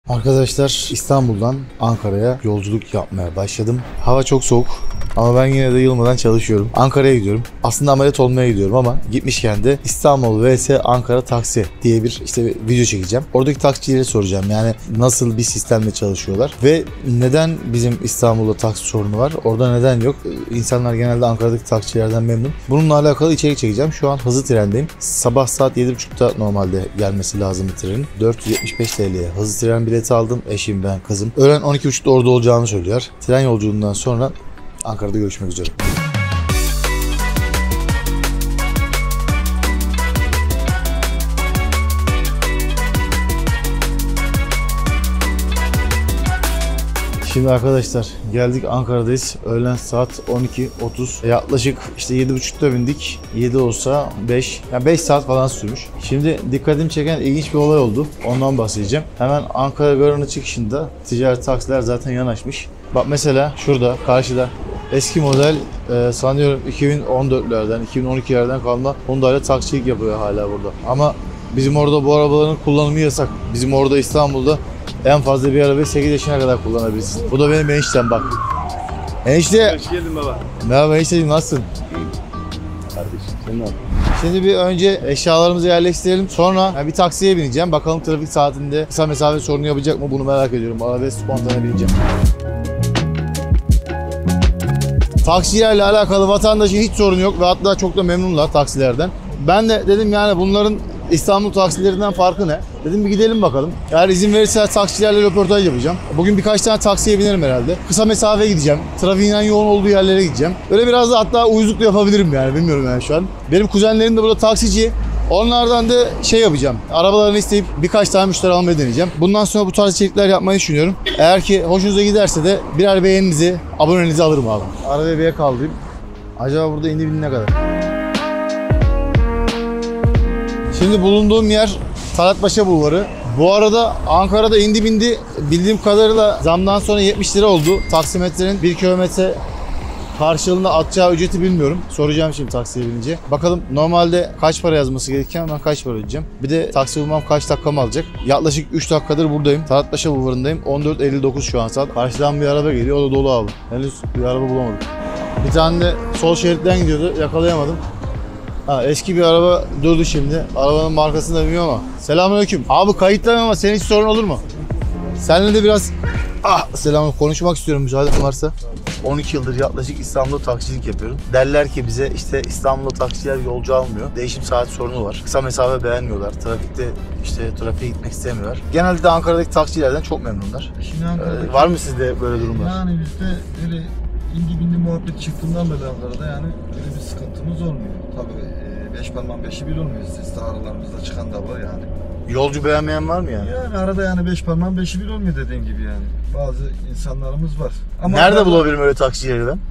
Arkadaşlar İstanbul'dan Ankara'ya yolculuk yapmaya başladım. Hava çok soğuk ama ben yine de yılmadan çalışıyorum. Ankara'ya gidiyorum. Aslında ameliyat olmaya gidiyorum ama gitmişken de İstanbul vs Ankara taksi diye bir video çekeceğim. Oradaki taksicilere soracağım yani nasıl bir sistemle çalışıyorlar ve neden bizim İstanbul'da taksi sorunu var, orada neden yok? İnsanlar genelde Ankara'daki taksicilerden memnun. Bununla alakalı içerik çekeceğim. Şu an hızlı trendeyim. Sabah saat 7.30'da normalde gelmesi lazım bir trenin. 475 TL'ye hızlı tren bileti aldım. Eşim, ben, kızım. Öğlen 12.30'da orada olacağını söylüyor. Tren yolculuğundan sonra Ankara'da görüşmek üzere. Şimdi arkadaşlar geldik, Ankara'dayız. Öğlen saat 12.30. Yaklaşık 7.30'da bindik. 7 olsa 5. Yani 5 saat falan sürmüş. Şimdi dikkatimi çeken ilginç bir olay oldu. Ondan bahsedeceğim. Hemen Ankara Garı'nın çıkışında ticari taksiler zaten yanaşmış. Bak mesela şurada karşıda eski model sanıyorum 2014'lerden 2012'lerden kalma Honda ile taksilik yapıyor hala burada. Ama bizim orada bu arabaların kullanımı yasak. Bizim orada İstanbul'da en fazla bir arabayı 8 yaşına kadar kullanabilirsin. Bu da benim eniştem bak. Enişte. Hoş geldin baba. Merhaba enişteciğim, nasılsın? Kardeşim sen ne yapıyorsun? Şimdi bir önce eşyalarımızı yerleştirelim. Sonra bir taksiye bineceğim. Bakalım trafik saatinde kısa mesafe sorunu yapacak mı, bunu merak ediyorum. Arabaya spontane bineceğim. Taksilerle alakalı vatandaşın hiç sorunu yok ve hatta çok da memnunlar taksilerden. Ben de dedim yani bunların İstanbul taksilerinden farkı ne? Dedim bir gidelim bakalım. Eğer izin verirse taksilerle röportaj yapacağım. Bugün birkaç tane taksiye binerim herhalde. Kısa mesafe gideceğim. Trafiğin en yoğun olduğu yerlere gideceğim. Öyle biraz da hatta uyuzluk da yapabilirim yani, bilmiyorum yani şu an. Benim kuzenlerim de burada taksici. Onlardan da yapacağım. Arabalarını isteyip birkaç tane müşteri almayı deneyeceğim. Bundan sonra bu tarz içerikler yapmayı düşünüyorum. Eğer ki hoşunuza giderse de birer beğeninizi, abonenizi alırım abi. Arabayı bir kaldırayım. Acaba burada indi bindi ne kadar? Şimdi bulunduğum yer Talatpaşa Bulvarı. Bu arada Ankara'da indi bindi bildiğim kadarıyla zamdan sonra 70 lira oldu. Taksimetrenin 1 kilometre karşılığında atacağı ücreti bilmiyorum. Soracağım şimdi taksiye binince. Bakalım normalde kaç para yazması gerekirken ben kaç para ödeyeceğim. Bir de taksi bulmam kaç dakikamı alacak. Yaklaşık 3 dakikadır buradayım. Talatpaşa Bulvarı'ndayım. 14.59 şu an saat. Karşıdan bir araba geliyor. O da dolu abi. Henüz bir araba bulamadım. Bir tane de sol şeritten gidiyordu. Yakalayamadım. Eski bir araba durdu şimdi. Arabanın markasını da bilmiyorum ama. Selamünaleyküm. Abi kayıtlayayım ama senin hiç sorun olur mu? Seninle de biraz selam konuşmak istiyorum, müsaaden varsa. 12 yıldır yaklaşık İstanbul'da taksicilik yapıyorum. Derler ki bize İstanbul'da taksiciler yolcu almıyor. Değişim saat sorunu var. Kısa mesafe beğenmiyorlar. Trafikte trafiğe gitmek istemiyorlar. Genelde de Ankara'daki taksicilerden çok memnunlar. Var mı sizde böyle durumlar? Yani bizde öyle indi bindi muhabbet çıktığından beri Ankara'da yani öyle bir sıkıntımız olmuyor. Tabii 5 parmağın 5'i bir olmuyor. Sizde aralarımızda çıkan da var yani. Yolcu beğenmeyen var mı yani? Yani arada yani 5 parmağın 5'i bir olmuyor dediğin gibi yani. Bazı insanlarımız var. Ama nerede bulabilirim öyle taksicileri ben?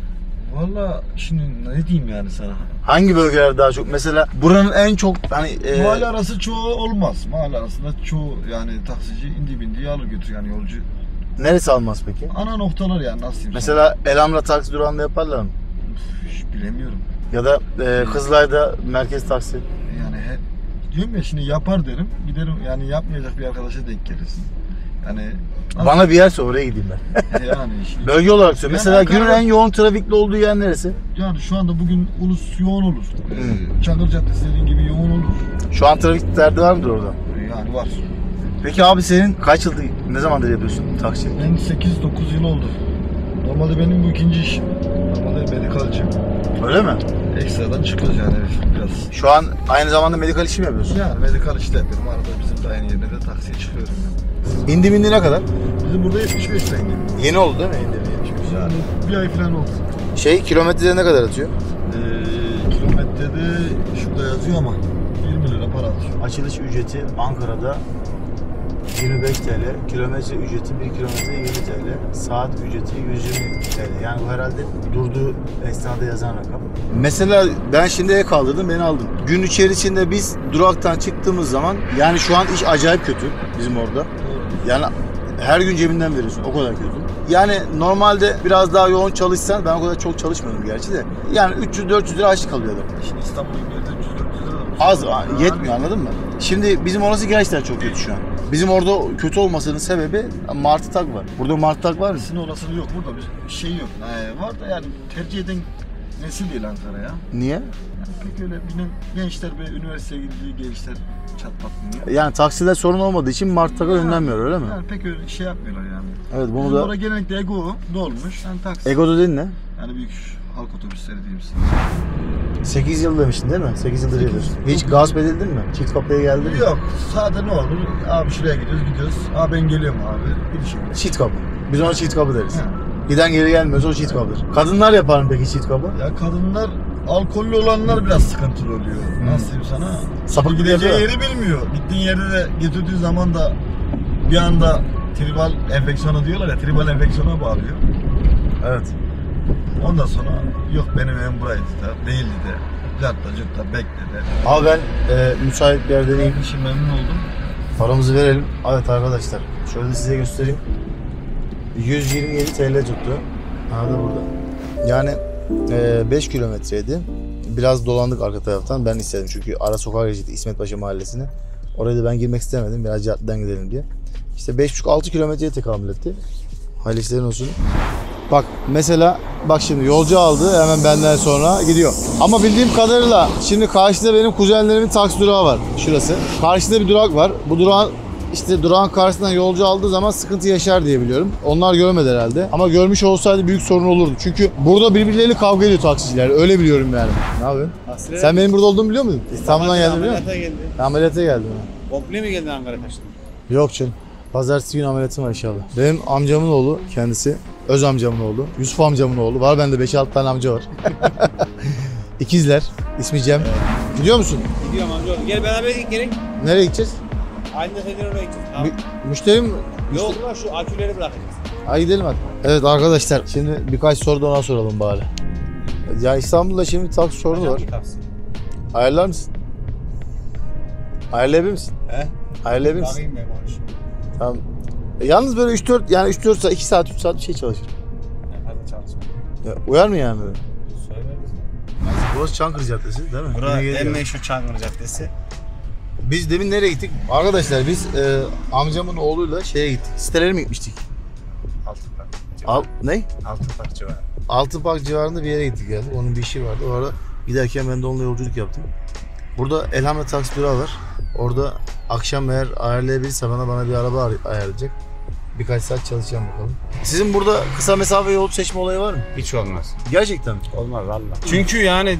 Valla şimdi ne diyeyim yani sana? Hangi bölgeler daha çok? Mesela buranın en çok mahalle arası çoğu olmaz. Mahalle arasında çoğu yani taksici indi bindi alır götür yani yolcu. Neresi almaz peki? Ana noktalar yani, nasıl diyeyim mesela sana? Elamra taksi durağında yaparlar mı? Hiç bilemiyorum. Ya da Kızılay'da merkez taksi. Yani diyorum ya, şimdi yapar derim. Giderim yani, yapmayacak bir arkadaşa denk gelirsin. Yani bana bir yer sor, oraya gideyim ben. yani şimdi, bölge olarak söylüyorum. Yani mesela günün en yoğun trafikli olduğu yer neresi? Yani şu anda bugün Ulus yoğun olur. Çakır Caddesi dediğin gibi yoğun olur. Şu an trafik derdi var mıdır orada? Yani var. Peki abi senin kaç yıldır, ne zamandır yapıyorsun taksi? Ben 8-9 yıl oldu. Normalde benim bu ikinci işim. Normalde medikalcıyım. Öyle mi? Ekstradan çıkıyoruz yani biraz. Şu an aynı zamanda medikal işi mi yapıyorsun? Yani medikal işte yapıyorum. Arada bizim de aynı yerine de taksiye çıkıyorum yani. İndi bindi ne kadar? Bizim burada 75 tane. Yeni oldu değil mi indi bindi 75? Yani bir ay falan oldu. Kilometrede ne kadar atıyor? Kilometrede şurada yazıyor ama 20 lira para atıyor. Açılış ücreti Ankara'da 25 TL, kilometre ücreti 1 kilometre 20 TL, saat ücreti 120 TL. Yani bu herhalde durduğu esnada yazan rakam. Mesela ben şimdi kaldırdım, beni aldın. Gün içerisinde biz duraktan çıktığımız zaman, yani şu an iş acayip kötü bizim orada. Yani her gün cebinden veriyorsun, o kadar kötü. Yani normalde biraz daha yoğun çalışsan, ben o kadar çok çalışmıyorum gerçi de. Yani 300-400 lira açlık kalıyor adam. Şimdi İstanbul'un geldiği 300-400 lira da Az, yetmiyor, anladın mı? Şimdi bizim orası gerçekten çok kötü şu an. Bizim orada kötü olmasının sebebi martı tak var. Burada martı tak var mı? Sizin olasılığı yok burada bir şey yok. Var da yani tercih eden nesil değil Ankara ya. Niye? Yani pek öyle bilin gençler ve üniversiteye gidiyor gençler çatlatmıyor. Yani takside sorun olmadığı için martı taka önlenmiyor öyle mi? Yani pek öyle şey yapmıyorlar yani. Evet bunu Bizim da... orada genellikle ego dolmuş. Yani taksi. Ego dediğin ne? Yani büyük halk otobüsleri diyeyim size. 8 yıl demiştin değil mi? 8 yıldır gelir. Hiç gasp edildin mi? Çift kapıya geldin mi? Yok. Sade ne olur? Abi şuraya gidiyoruz. Abi ben geliyorum abi. Gidişim. Çift kapı. Biz ona çift kapı deriz. Ha. Giden geri gelmiyorsa o çift kapıdır. Kadınlar yapar mı peki çift kapı? Ya kadınlar alkollü olanlar biraz sıkıntılı oluyor. Nasıl diyeyim sana? Sapık gibi Gideceği yapıyor. yeri bilmiyor. Gittiğin yerde de getirdiği zaman da bir anda tribal enfeksiyonu diyorlar ya, tribal enfeksiyona bağlıyor. Evet. Ondan sonra yok benim evim buraydı da değildi de. Cartta cırtta bekledi. Abi ben müsait bir yerde deneyim. Şimdi memnun oldum. Paramızı verelim. Evet arkadaşlar. Şöyle de size göstereyim. 127 TL tuttu. Ha da burada. Yani 5 kilometreydi. Biraz dolandık arka taraftan. Ben istedim çünkü ara sokağa geçti İsmet Paşa Mahallesi'ne. Oraya da ben girmek istemedim. Biraz caddeden gidelim diye. İşte 5,5-6 kilometreye tekamül etti. Hayırlı işlerin olsun. Bak mesela bak şimdi yolcu aldı hemen benden sonra gidiyor. Ama bildiğim kadarıyla şimdi karşıda benim kuzenlerimin taksi durağı var şurası. Karşıda bir durak var. Bu durağın işte durağın karşısından yolcu aldığı zaman sıkıntı yaşar diye biliyorum. Onlar görmedi herhalde. Ama görmüş olsaydı büyük sorun olurdu. Çünkü burada birbirleriyle kavga ediyor taksiciler. Öyle biliyorum yani. Ne yapıyorsun? Aslında Sen benim burada olduğumu biliyor muydun? İstanbul'dan geldin biliyor musun? Ameliyata geldi. Ameliyata geldim. Komple mi geldin Ankara kaçtın? Yok canım. Pazartesi günü ameliyatım var inşallah. Benim amcamın oğlu kendisi. Öz amcamın oğlu. Yusuf amcamın oğlu. Var bende 5-6 tane amca var. İkizler. İsmi Cem. Gidiyor musun? Gidiyorum amca. Gel beraber gidelim. Nereye gideceğiz? Aynı sefer oraya gideceğiz. Tamam. Müşteri mi? Yok lan şu aküleri bırakacağız. Hadi gidelim hadi. Evet arkadaşlar şimdi birkaç soru da ona soralım bari. Ya İstanbul'da şimdi taksi sorunu var. Ayarlar mısın? Ayarlayabilir misin? He? Ayarlayabilir misin? Bakayım ben konuşayım. Tamam. Yalnız böyle 3-4 yani 3-4 saat 2 saat 3 saat bir şey çalışır. Ben fazla çalışmam. Ya, uyar mı yani böyle? Söyleriz. Burası Çankırı Caddesi değil mi? Bura Yine en geliyor. meşhur Çankırı Caddesi. Biz demin nereye gittik? Arkadaşlar biz amcamın oğluyla şeye gittik. Sitelere mi gitmiştik? Altınpark. Ne? Altınpark civarı. Altınpark civarında bir yere gittik geldik. Onun bir işi vardı. O arada giderken ben de onunla yolculuk yaptım. Burada Elhamra taksi durağı var. Orada akşam eğer ayarlayabilirse bana bir araba ayarlayacak. Birkaç saat çalışacağım bakalım. Sizin burada kısa mesafe yol seçme olayı var mı? Hiç olmaz. Gerçekten mi? Olmaz valla. Çünkü yani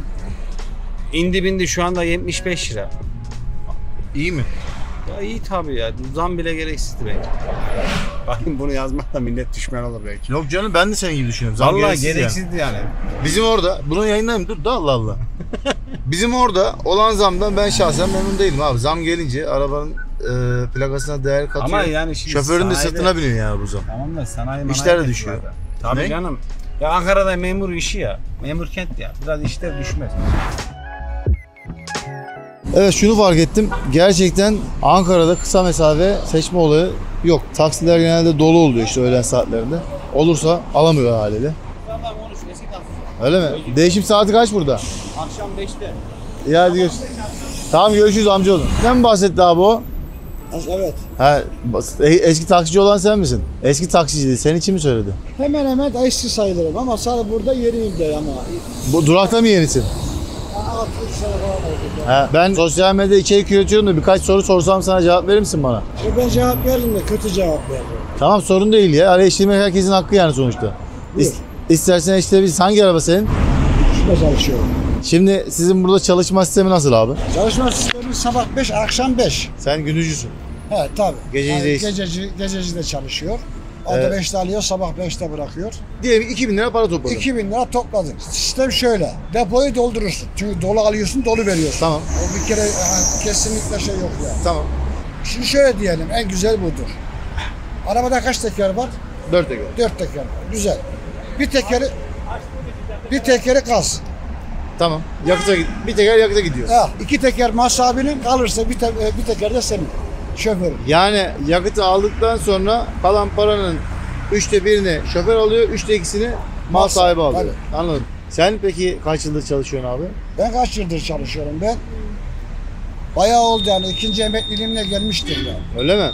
indi bindi şu anda 75 lira. İyi mi? Ya iyi tabii ya. Zam bile gereksizdi bence. Bakın bunu yazmakla millet düşman olur belki. Yok canım ben de senin gibi düşünüyorum. Zam Vallahi gereksiz yani. gereksizdi yani. Bizim orada, bunu yayınlayayım dur da Allah Allah. Bizim orada olan zamdan ben şahsen memnun değilim abi. Zam gelince arabanın plakasına değer katıyor. Ama yani şimdi Şoförün de sanayide- sırtına biniyor yani bu zam. Tamam da sanayi İşler manayi de hep düşüyor. burada. Tabii Ne? canım. Ya Ankara'da memur işi ya. Memur kent ya. Biraz işler düşmez. Evet şunu fark ettim. Gerçekten Ankara'da kısa mesafe seçme olayı yok. Taksiler genelde dolu oluyor işte öğlen saatlerinde. Olursa alamıyor haliyle. Tamam konuş. Eski taksi. Öyle mi? Değişim saati kaç burada? Akşam 5'te. İyi hadi görüşürüz. Tamam görüşürüz amcaoğlu. Ne mi bahsetti abi o? Evet. Ha, eski taksici olan sen misin? Eski taksiciydi. Senin için mi söyledi? Hemen hemen eski sayılırım ama sadece burada yeriyim de ama. Bu durakta mı yenisin? 6 sene falan oldu. Ha, ben sosyal medyada içerik üretiyorum da birkaç soru sorsam sana cevap verir misin bana? Ben cevap veririm de kötü cevap veririm. Tamam sorun değil ya. Eleştirmek herkesin hakkı yani sonuçta. Buyur. İstersen eleştirebilirsin. Hangi araba senin? Şurada çalışıyorum. Şimdi sizin burada çalışma sistemi nasıl abi? Çalışma sistemi sabah 5, akşam 5. Sen gündüzcüsün. He tabii. Gececi değilsin. Gececi de çalışıyor. O Evet. da 5'te alıyor, sabah 5'te bırakıyor. Diyelim 2000 lira para topladın. 2000 lira topladın. Sistem şöyle, depoyu doldurursun. Çünkü dolu alıyorsun, dolu veriyorsun. Tamam. O bir kere kesinlikle şey yok yani. Tamam. Şimdi şöyle diyelim, en güzel budur. Arabada kaç teker var? 4 teker. 4 teker var. Güzel. Bir tekeri kaz. Tamam. Yakıta bir teker yakıta gidiyor. Ha, 2 teker masabinin kalırsa bir teker de senin. Şoförün. Yani yakıtı aldıktan sonra kalan paranın 1/3'ünü şoför alıyor, 2/3'ünü mal sahibi alıyor. Anladım. Sen peki kaç yıldır çalışıyorsun abi? Ben kaç yıldır çalışıyorum ben? Bayağı oldu yani. 2. emekliliğimle gelmiştir yani. Öyle mi?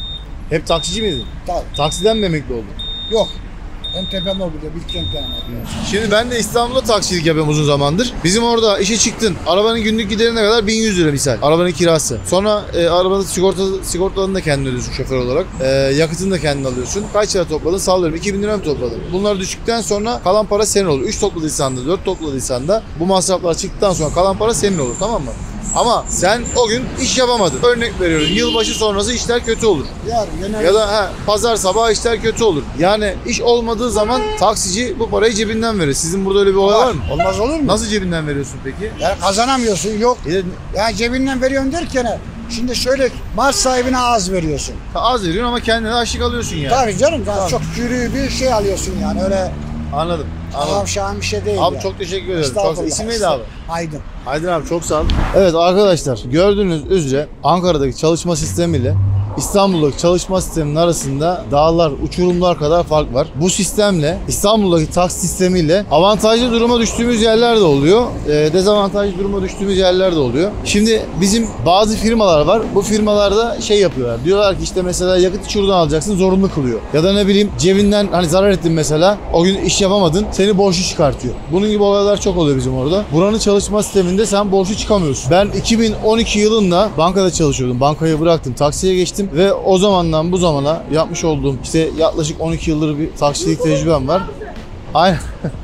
Hep taksici miydin? Tabii. Taksiden mi emekli oldun? Yok. Ben tepemde burada Bilkent'te emekli. Şimdi ben de İstanbul'da taksicilik yapıyorum uzun zamandır. Bizim orada işe çıktın. Arabanın günlük giderine kadar 1100 lira misal. Arabanın kirası. Sonra arabanın sigortalarını da kendin ödüyorsun şoför olarak. Yakıtını da kendin alıyorsun. Kaç lira topladın? Sallıyorum 2000 lira mı topladın? Bunlar düştükten sonra kalan para senin olur. 3 topladıysan da 4 topladıysan da bu masraflar çıktıktan sonra kalan para senin olur, tamam mı? Ama sen o gün iş yapamadın. Örnek veriyorum. Yılbaşı sonrası işler kötü olur. Ya da pazar sabahı işler kötü olur. Yani iş olmadığı zaman taksici bu parayı cebinden verir. Sizin burada öyle bir olay var mı? Olmaz olur mu? Nasıl cebinden veriyorsun peki? Yani kazanamıyorsun, yok. Yani cebinden veriyorsun derken şimdi şöyle mal sahibine az veriyorsun. Az veriyorsun ama kendine açlık alıyorsun yani. Tabii canım, Tamam. çok yürü bir şey alıyorsun yani öyle Anladım. tamam şahan bir şey değil. Abi yani. çok teşekkür ederim. Estağfurullah. İsim neydi abi? Aydın. Aydın abi çok sağ ol. Evet arkadaşlar, gördüğünüz üzere Ankara'daki çalışma sistemiyle İstanbul'daki çalışma sisteminin arasında dağlar, uçurumlar kadar fark var. Bu sistemle İstanbul'daki taksi sistemiyle avantajlı duruma düştüğümüz yerler de oluyor. Dezavantajlı duruma düştüğümüz yerler de oluyor. Şimdi bizim bazı firmalar var. Bu firmalarda şey yapıyorlar. Diyorlar ki işte mesela yakıtı şuradan alacaksın, zorunlu kılıyor. Ya da ne bileyim cebinden hani zarar ettin mesela. O gün iş yapamadın. Seni borçlu çıkartıyor. Bunun gibi olaylar çok oluyor bizim orada. Buranın çalışma sisteminde sen borçlu çıkamıyorsun. Ben 2012 yılında bankada çalışıyordum. Bankayı bıraktım. Taksiye geçtim. Ve o zamandan bu zamana yapmış olduğum işte yaklaşık 12 yıldır bir taksicilik tecrübem var. Aynen.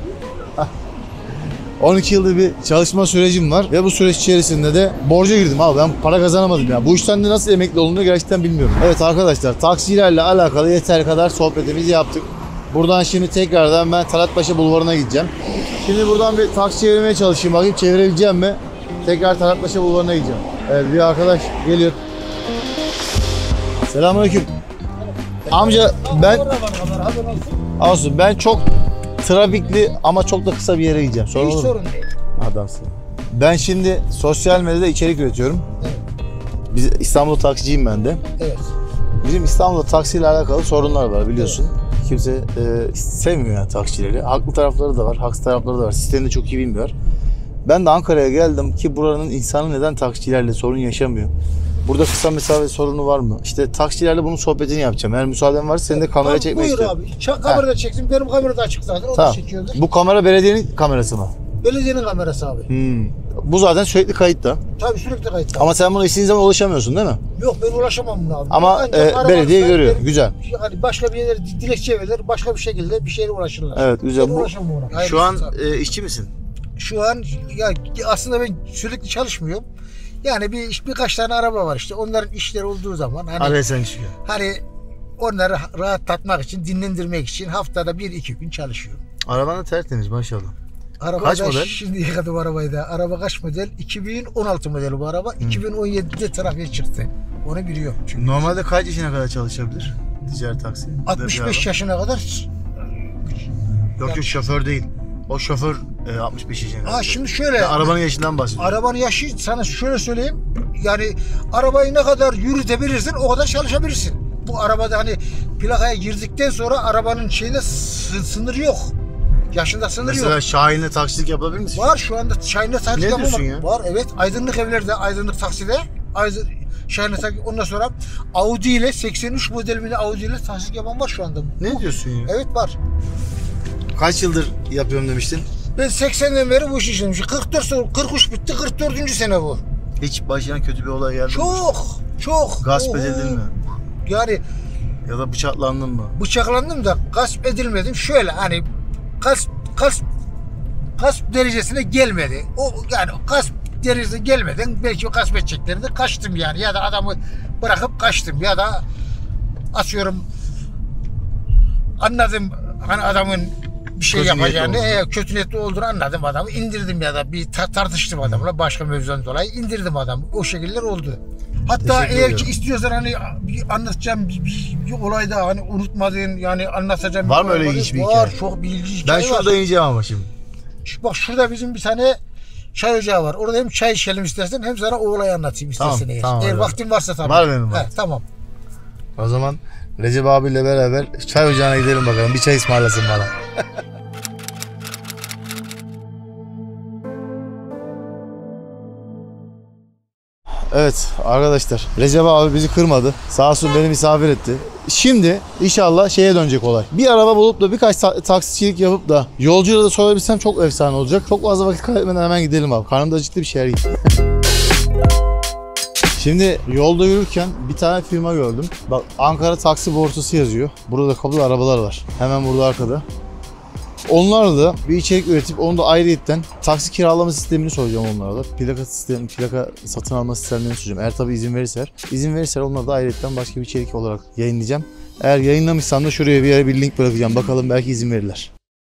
12 yıldır bir çalışma sürecim var ve bu süreç içerisinde de borca girdim abi. Ben para kazanamadım ya. Bu işten de nasıl emekli olunduğunu gerçekten bilmiyorum. Evet arkadaşlar, taksicilerle alakalı yeter kadar sohbetimizi yaptık. Buradan şimdi tekrardan ben Talatpaşa Bulvarı'na gideceğim. Şimdi buradan bir taksi çevirmeye çalışayım. Bakayım çevirebileceğim mi? Tekrar Talatpaşa Bulvarı'na gideceğim. Evet, bir arkadaş geliyor. Selamünaleyküm. Amca ben olsun, ben çok trafikli ama çok da kısa bir yere gideceğim. Sorun olur mu? Sorun değil. Adamsın. Ben şimdi sosyal medyada içerik üretiyorum. Evet. Biz İstanbul'da taksiciyim ben de. Evet. Bizim İstanbul'da taksiyle alakalı sorunlar var biliyorsun. Kimse sevmiyor yani taksicileri. Haklı tarafları da var, haksız tarafları da var. Sistemini çok iyi bilmiyor. Ben de Ankara'ya geldim ki buranın insanı neden taksicilerle sorun yaşamıyor? Burada kısa mesafe sorunu var mı? İşte taksicilerle bunun sohbetini yapacağım. Eğer müsaaden varsa seni de kameraya çekmek istiyorum. Buyur abi. Kamerada çektim. Benim kamera da açık zaten. O da Tamam. çekiyordur. Bu kamera belediyenin kamerası mı? Belediyenin kamerası abi. Bu zaten sürekli kayıtta. Tabii sürekli kayıtta. Ama sen buna istediğin zaman ulaşamıyorsun değil mi? Yok, ben ulaşamam buna abi. Ama Ancak araba belediye alırsa görüyor. benim- Güzel. Yani başka bir yerlere dilekçe verilir. Başka bir şekilde bir şeye ulaşırlar. Evet güzel. Ben ulaşamam ona. Şu Hayırlısı an tabii. işçi misin? Şu an ya aslında ben sürekli çalışmıyorum. Yani birkaç tane araba var işte. Onların işleri olduğu zaman Araya sen çıkıyor. hani onları rahatlatmak için, dinlendirmek için haftada 1-2 gün çalışıyorum. Araban da tertemiz maşallah. Araba Kaç da model? Şimdiye kadar bu arabayı da. Araba kaç model? 2016 modeli bu araba. 2017'de trafiğe çıktı. Onu biliyorum. Çünkü Normalde kaç yaşına kadar çalışabilir ticari taksi? 65 yaşına kadar. Yok şoför değil. O şoför 65 yaşına kadar. Şimdi şöyle. Ben arabanın yaşından bahsediyorum. Arabanın yaşı sana şöyle söyleyeyim. Yani arabayı ne kadar yürütebilirsin o kadar çalışabilirsin. Bu arabada hani plakaya girdikten sonra arabanın şeyde sınır yok. Yaşında sınır Mesela yok. Şahin'le taksilik yapabilir misin? Var şu anda Şahin'de taksi Ne yapımı diyorsun ya? var. Evet. Aydınlık evlerde, Aydınlık takside. Şahin'de taksi. Ondan sonra Audi ile 83 model bir Audi ile taksi yapan var şu anda. Ne diyorsun ya? Evet var. Kaç yıldır yapıyorum demiştin? Ben 80'den beri bu işi işlemişim. 43 bitti, 44. sene bu. Hiç başına kötü bir olay geldi mi? Çok. Gasp Oho. edildin mi? Yani Ya da bıçaklandın mı? bıçaklandım da gasp edilmedim. Şöyle hani gasp derecesine gelmedi. O yani gasp derecesine gelmeden belki o gasp edeceklerinde kaçtım yani. Ya da adamı bırakıp kaçtım ya da atıyorum anladım hani adamın bir şey Kötü niyetli yapacağını, kötü niyetli olduğunu anladım adamı. İndirdim ya da bir tartıştım adamla başka mevzudan dolayı indirdim adamı. O şekiller oldu. Hatta Teşekkür eğer ediyorum. ki istiyorsan hani bir anlatacağım bir olay daha hani unutmadığın yani anlatacağım. Var bir mı öyle olay ilginç bir var, hikaye? çok bir ilginç Ben hikaye var. şurada ineceğim ama şimdi. Bak şurada bizim bir tane çay ocağı var. Orada hem çay içelim istersen hem sana o olayı anlatayım istersen Tamam, eğer. tamam, Eğer hadi. vaktin varsa tabii. Var benim var. Tamam. O zaman Recep abiyle beraber çay ocağına gidelim bakalım. Bir çay ısmarlasın bana. Evet arkadaşlar, Recep abi bizi kırmadı. Sağ olsun beni misafir etti. Şimdi inşallah şeye dönecek olay. Bir araba bulup da birkaç taksicilik yapıp da yolcuya da sorabilsem çok efsane olacak. Çok fazla vakit kaybetmeden hemen gidelim abi. Karnımda acıktı, bir şeyler yiyeyim. Şimdi yolda yürürken bir tane firma gördüm. Bak, Ankara taksi borsası yazıyor. Burada da kapıda arabalar var. Hemen burada arkada. Onlarla da bir içerik üretip onu da ayrıyetten taksi kiralama sistemini soracağım onlara da. Plaka satın alma sistemlerini soracağım. Eğer tabii izin verirse. İzin verirse onları da ayrıyetten başka bir içerik olarak yayınlayacağım. Eğer yayınlamışsam da şuraya bir yere bir link bırakacağım. Bakalım belki izin verirler.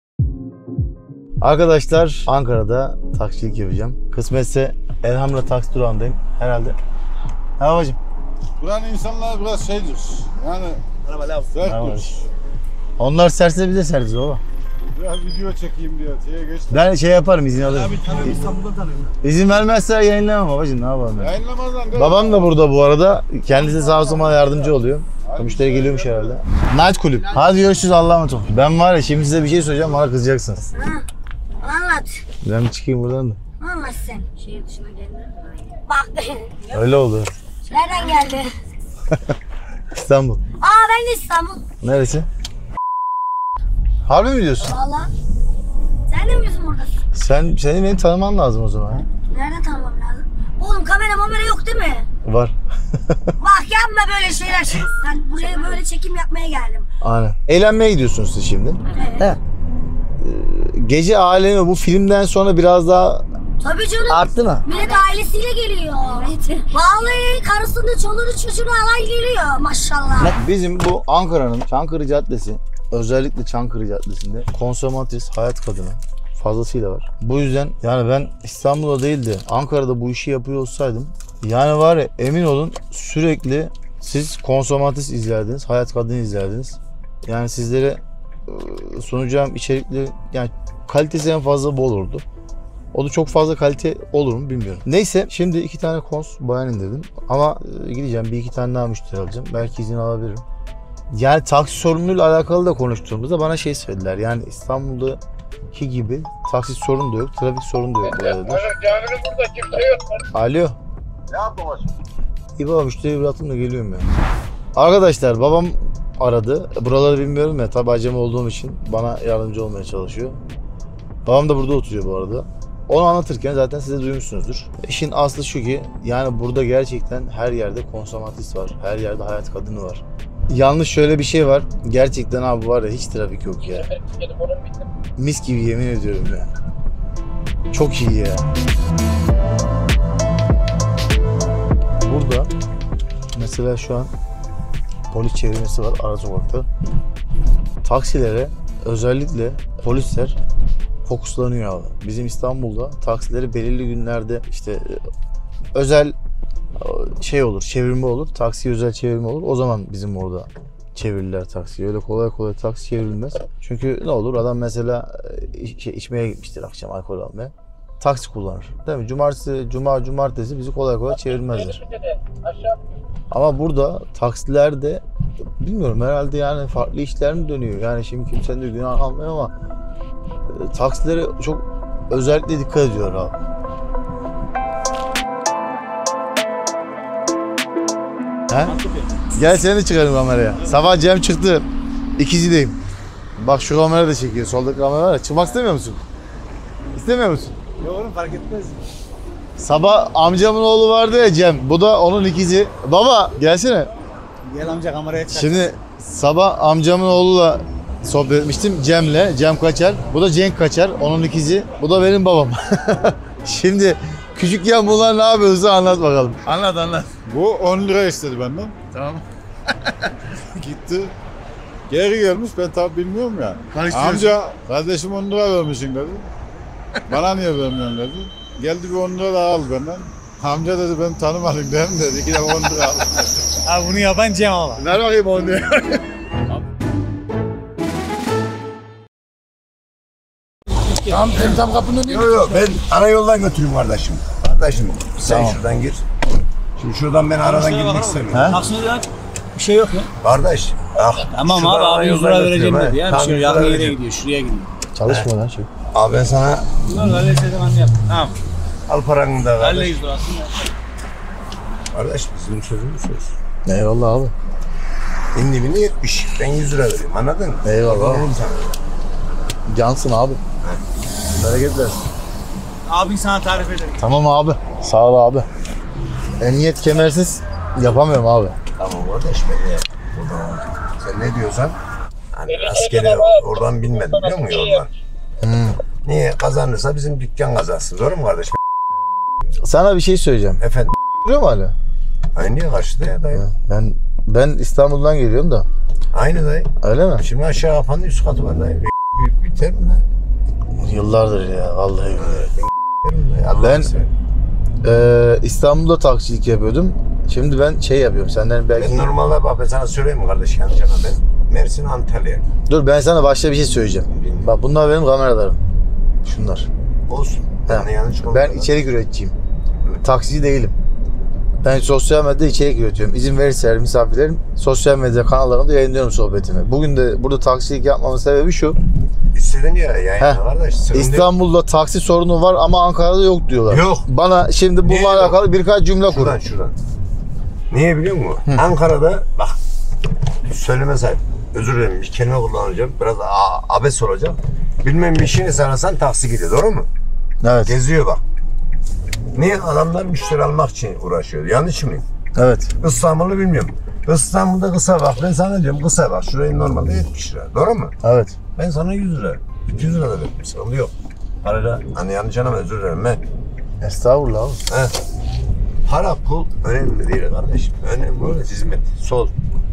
Arkadaşlar, Ankara'da taksicilik yapacağım. Kısmetse Elhamra taksi durağındayım herhalde. Ha babacığım. Buranın insanlar biraz şeydir. Yani serttir. Onlar serse bize sertiz baba. Biraz video çekeyim diye şeye geçtim. Ben şey yaparım, izin alırım. Abi tanıyorum, İstanbul'da tanıyorum. İzin vermezse yayınlamam babacığım, ne yapalım ya. Yayınlamazdan Babam da burada bu arada. Kendisi sağ olsun bana yardımcı oluyor. Müşteri geliyormuş herhalde. Night kulüp. Hadi görüşürüz, Allah'a emanet olun. Ben var ya, şimdi size bir şey söyleyeceğim, bana kızacaksınız. Anlat. Ben bir çıkayım buradan da. Anlat sen. Şehir dışına geldin. Bak. Öyle oldu. Nereden geldi? İstanbul. Ben de İstanbul. Neresi? Harbi mi diyorsun? Valla. Sen de mi bizim buradasın? Senin beni tanıman lazım o zaman. Ha? Nereden tanımam lazım? Oğlum kamera yok değil mi? Var. Bak yapma böyle şeyler. Ben buraya böyle çekim yapmaya geldim. Aynen. Eğlenmeye gidiyorsunuz siz şimdi. Evet. Gece alemi bu filmden sonra biraz daha Tabii canım. arttı mı? Millet ailesiyle geliyor. Vallahi karısını, çoluğunu, çocuğunu alan geliyor maşallah. Bizim bu Ankara'nın Çankırı Caddesi, özellikle Çankırı Caddesi'nde konsomatris hayat kadını fazlasıyla var. Bu yüzden yani ben İstanbul'da değil de Ankara'da bu işi yapıyor olsaydım, yani var ya, emin olun sürekli siz konsomatris izlerdiniz, hayat kadını izlerdiniz. Yani sizlere sunacağım içerikli, yani kalitesi en fazla bu olurdu. O da çok fazla kalite olur mu bilmiyorum. Neyse, şimdi 2 tane bayan indirdim. Ama gideceğim, bir iki tane daha müşteri alacağım. Belki izin alabilirim. Yani taksi sorunuyla alakalı da konuştuğumuzda bana şey söylediler. Yani İstanbul'daki gibi taksi sorunu da yok, trafik sorunu da yok dediler. Caminin burada kimse yok. Alo. Ne yaptın başım? İyi baba, müşteri bıraktım da geliyorum ya. Arkadaşlar, babam aradı. Buraları bilmiyorum ya, tabi acemi olduğum için bana yardımcı olmaya çalışıyor. Babam da burada oturuyor bu arada. Onu anlatırken zaten size duymuşsunuzdur. İşin aslı şu ki, yani burada gerçekten her yerde konsomatris var. Her yerde hayat kadını var. Yalnız şöyle bir şey var. Gerçekten abi var ya, hiç trafik yok ya. Mis gibi, yemin ediyorum ya. Çok iyi ya. Burada mesela şu an polis çevirmesi var ara sokakta. Taksilere özellikle polisler fokuslanıyor abi. Bizim İstanbul'da taksileri belirli günlerde işte özel şey olur, çevirme olur. Taksiye özel çevirme olur. O zaman bizim orada çevirirler taksiyi. Öyle kolay kolay taksi çevrilmez. Çünkü ne olur, adam mesela içmeye gitmiştir akşam, alkol almaya. Taksi kullanır. Değil mi? Cumartesi bizi kolay kolay çevirmezler. Ama burada taksilerde bilmiyorum, herhalde yani farklı işler mi dönüyor? Yani şimdi kimsenin de günah almıyor ama taksilere çok özellikle dikkat ediyor abi. He? Gel seni de çıkarım kameraya. Sabah Cem çıktı. İkizideyim. Bak şu kamera da çekiyor. Soldaki kamera var ya. Çıkmak istemiyor musun? İstemiyor musun? Yok oğlum, fark etmez. Sabah amcamın oğlu vardı ya Cem. Bu da onun ikizi. Baba gelsene. Gel amca, kameraya çıkar. Şimdi sabah amcamın oğluyla sohbet etmiştim, Cem'le. Cem Kaçar. Bu da Cenk Kaçar. Onun ikizi. Bu da benim babam. Şimdi küçükken bunlar ne yapıyorsa anlat bakalım. Anlat. Bu 10 lira istedi benden. Tamam. Gitti. Geri gelmiş, ben tabi bilmiyorum ya. Karıştırıyorsun. Amca, kardeşim 10 lira vermişsin dedi. Bana niye vermiyorsun dedi. Geldi bir 10 lira daha aldı benden. Amca dedi, ben tanımadım değil mi dedi. 2 tane 10 lira aldı. Abi bunu yapan Cem ama. Ver bakayım onu diye. Tam kapının önünde. Yok ben ana yoldan götüreyim kardeşim. Kardeşim sen Tamam. şuradan gir. Şimdi şuradan ben aradan girmek istemiyorum. Takside ya bir şey yok ya. Kardeş. Tamam şuradan abi, ana 100 yoldan lira vereceğim götüreyim, dedi ya. ha. Bir şey Tamam, yakın 100 lira yere vereceğim. gidiyor, şuraya gidiyor. Çalışma lan şu. Abi ben sana Bunlar halledeceğim, anne yap. Tamam. al paranı da Halle kardeş. 100 lirasını. Kardeş bizim sözümüz söz. Eyvallah abi. İndimini 70. Ben 100 lira veriyorum. Anladın mı? Eyvallah. Oğlum sana. Cansın abi. Bereketler. Abin sana tarif eder. Tamam abi. Sağ ol abi. Emniyet kemersiz yapamıyorum abi. Tamam kardeş ben de buradan. Sen ne diyorsan? Hani askere oradan binmedim biliyor musun yoldan? Niye? Kazanırsa bizim dükkan kazansın. Doğru mu kardeş? Sana bir şey söyleyeceğim. Efendim? Duruyor mu hala? Aynı niye kaçtı ya dayı? Ben İstanbul'dan geliyorum da. Aynı dayı. Öyle mi? Şimdi aşağı kapandı üst katı var dayı. Biter mi lan? Yıllardır ya vallahi billahi. Ben İstanbul'da taksicilik yapıyordum. Şimdi ben şey yapıyorum. Senden belki... ben normalde bak ben sana söyleyeyim mi kardeş yanlış ama ben Mersin Antalya. Dur ben sana başka bir şey söyleyeceğim. Bak bunlar benim kameralarım. Şunlar. Olsun. Ha. Ben içerik üreticiyim. Taksici değilim. Ben sosyal medyada içerik üretiyorum. İzin verirse misafirlerim sosyal medya kanallarında yayınlıyorum sohbetimi. Bugün de burada taksicilik yapmamın sebebi şu. İstedin ya yayınla kardeş. İstanbul'da taksi sorunu var ama Ankara'da yok diyorlar. Yok. Bana şimdi bununla alakalı birkaç cümle kur. Şuradan. Niye biliyor musun? Ankara'da bak söyleme sahip. Özür dilerim bir kelime kullanacağım. Biraz abes olacak. Bilmem bir işini sarasan taksi gidiyor. Doğru mu? Evet. Geziyor bak. Niye? Adamlar müşteri almak için uğraşıyor. Yanlış mıyım? Evet. İstanbul'u bilmiyorum. İstanbul'da kısa bak. Ben sana diyorum kısa bak. Şurayı normalde 70 lira. Doğru mu? Evet. Ben sana 100 lira. 200 lira da verdim. Sıkıntı yok. Parayla hani yanlış anlama özür dilerim ben. Estağfurullah abi. He. Para pul önemli değil kardeşim. Önemli olan hizmet. Sol.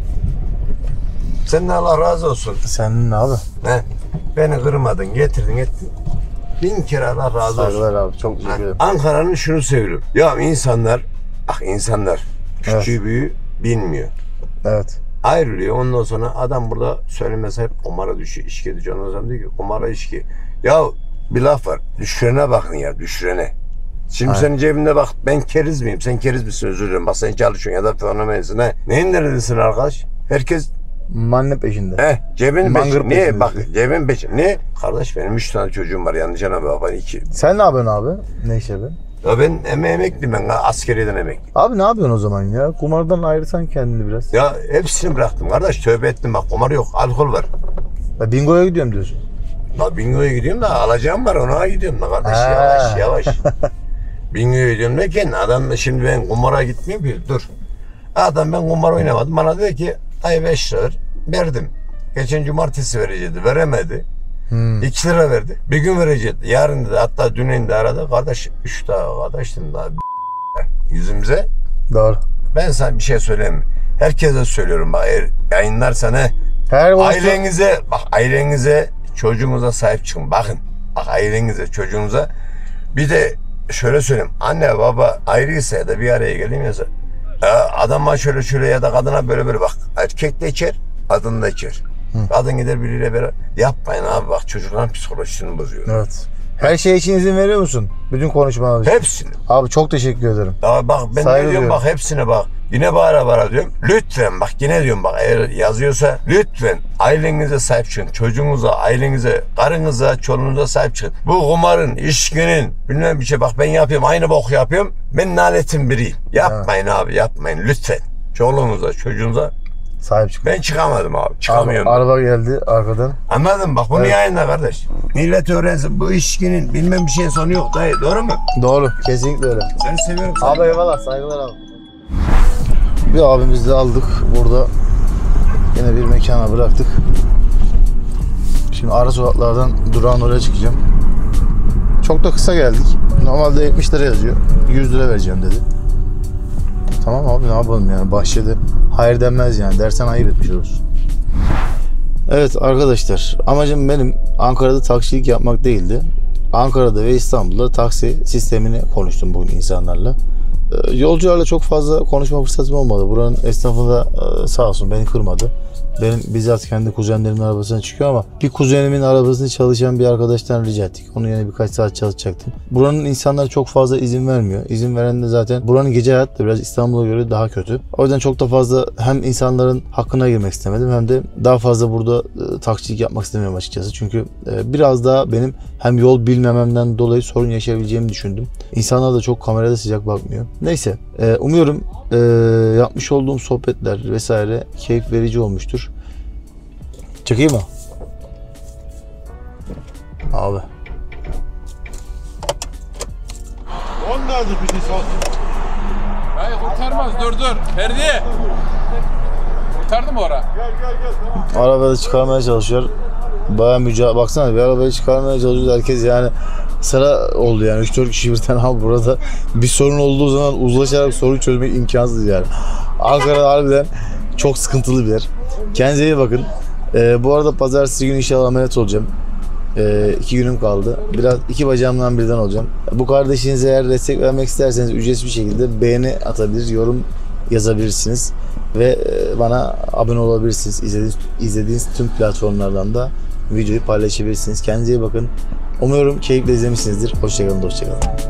Senin Allah razı olsun. Senin abi. He. Beni kırmadın, getirdin, ettin. 1000 kere Allah razı olsun. Saygılar abi. Çok teşekkür ederim. Ankara'nın şunu seviyorum. Ya insanlar, insanlar küçüğü büyüğü bilmiyor. Evet. Ayrılıyor. Ondan sonra adam burada söylemese hep kumara düşüyor, içki düşüyor. Ondan sonra diyor ki kumara içki. Ya bir laf var. Düşürene bakın ya, düşürene. Şimdi senin cebinde bak ben keriz miyim? Sen keriz misin özür dilerim. Bak sen çalışıyorsun ya da fenomensin. Neyin neredesin arkadaş? Herkes manne peşinde. Cebin peşinde. Niye? peşinde. Bak cebin peşinde. Niye? Kardeş benim 3 tane çocuğum var. Yanlış anlama baba 2. Sen ne yapıyorsun abi? Ne iş yapıyorsun? Ya ben emekliyim ben. Askeriyeden emekliyim. Abi ne yapıyorsun o zaman ya? Kumardan ayırsan kendini biraz. Ya hepsini bıraktım kardeş. Tövbe ettim bak. Kumar yok. Alkol var. Ya bingoya gidiyorum diyorsun. La bingoya gidiyorum da alacağım var. Ona gidiyorum da kardeş. Yavaş. Bingoya gidiyorum derken adam şimdi ben kumara gitmiyorum ki. Dur. Adam ben kumar oynamadım. Bana dedi ki ay 5 lira verdim. Geçen cumartesi verecekti. Veremedi. 2 lira verdi. Bir gün verecekti. Yarın dedi. Hatta dün de aradı. Kardeş 3 daha kardeştim daha yüzümüze. Doğru. Ben sana bir şey söyleyeyim mi? Herkese söylüyorum bak yayınlarsan ailenize çocuğunuza sahip çıkın. Bakın bak ailenize çocuğunuza bir de şöyle söyleyeyim anne baba ayrıysa ya da bir araya gelemiyorsa adama şöyle ya da kadına böyle bak erkek de içer kadın da içer. Kadın gider biriyle beraber yapmayın abi bak çocukların psikolojisini bozuyor. Evet. Her şey için izin veriyor musun? Bütün konuşmalar için. Hepsini. Abi çok teşekkür ederim. Daha bak ben ne diyorum bak hepsine bak. Yine bağıra diyorum. Lütfen bak yine diyorum bak eğer yazıyorsa lütfen ailenize sahip çıkın. Çocuğunuza, ailenize, karınıza, çoluğunuza sahip çıkın. Bu kumarın, içkinin bilmem bir şey bak ben yapıyorum aynı bok yapıyorum. Ben naletin biriyim. Yapmayın abi yapmayın lütfen. Çoluğunuza, çocuğunuza sahip çıkın. Ben çıkamadım abi. Çıkamıyorum. Araba geldi arkadan. Anladın bak bunu yayınla kardeş. Millet öğrensin bu içkinin bilmem bir şeyin sonu yok dayı doğru mu? Doğru. Kesinlikle öyle. Seni seviyorum. Abi eyvallah saygılar abi. Bir abimizi de aldık burada. Yine bir mekana bıraktık. Şimdi ara sokaklardan durağın oraya çıkacağım. Çok da kısa geldik. Normalde 70 lira yazıyor. 100 lira vereceğim dedi. Tamam abi ne yapalım yani bahçede hayır denmez yani dersen hayır etmiş olursun. Evet arkadaşlar amacım benim Ankara'da taksilik yapmak değildi. Ankara'da ve İstanbul'da taksi sistemini konuştum bugün insanlarla. Yolcularla çok fazla konuşma fırsatım olmadı. Buranın esnafı da sağ olsun beni kırmadı. benim bizzat kendi kuzenlerimin arabasına çıkıyor ama bir kuzenimin arabasını çalışan bir arkadaştan rica ettik. Onu yine birkaç saat çalışacaktım. Buranın insanları çok fazla izin vermiyor. İzin veren de zaten buranın gece hayatı da biraz İstanbul'a göre daha kötü. O yüzden çok da fazla hem insanların hakkına girmek istemedim hem de daha fazla burada taksicilik yapmak istemiyorum açıkçası. Çünkü biraz daha benim hem yol bilmememden dolayı sorun yaşayabileceğimi düşündüm. İnsanlar da çok kamerada sıcak bakmıyor. Neyse umuyorum yapmış olduğum sohbetler vesaire keyif verici olmuştur. Çekeyim mi? Abi. Onlar da bir sos. Hayır kurtarmaz dur. Ferdi. Kurtardı mı ora? Gel. Arabada çıkarmaya çalışıyor. Bayağı mücadele. Baksana bir arabayı çıkarmaya çalışıyor. Herkes yani sıra oldu yani. 3-4 kişi birden abi burada bir sorun olduğu zaman uzlaşarak sorun çözmek imkansız yani. Ankara harbiden çok sıkıntılı bir yer. Kendinize iyi bakın. Bu arada pazartesi günü inşallah ameliyat olacağım. 2 günüm kaldı. Biraz 2 bacağımdan birden olacağım. Bu kardeşinize eğer destek vermek isterseniz ücretsiz bir şekilde beğeni atabilir, yorum yazabilirsiniz ve bana abone olabilirsiniz. İzlediğiniz tüm platformlardan da videoyu paylaşabilirsiniz. Kendinize iyi bakın. Umuyorum keyifle izlemişsinizdir. Hoşçakalın, hoşçakalın.